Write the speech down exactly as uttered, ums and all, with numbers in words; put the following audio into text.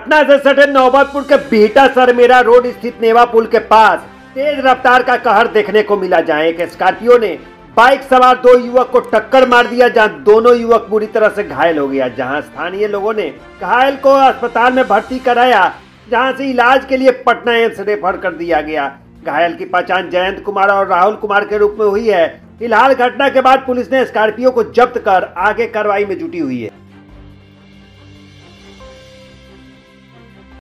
पटना से सटे नौबतपुर के बिहटा सरमेरा रोड स्थित नेवा पुल के पास तेज रफ्तार का कहर देखने को मिला। जहां एक स्कॉर्पियो ने बाइक सवार दो युवक को टक्कर मार दिया, जहां दोनों युवक बुरी तरह से घायल हो गया। जहां स्थानीय लोगों ने घायल को अस्पताल में भर्ती कराया, जहां से इलाज के लिए पटना एम्स रेफर कर दिया गया। घायल की पहचान जयंत कुमार और राहुल कुमार के रूप में हुई है। फिलहाल घटना के बाद पुलिस ने स्कॉर्पियो को जब्त कर आगे कार्रवाई में जुटी हुई है।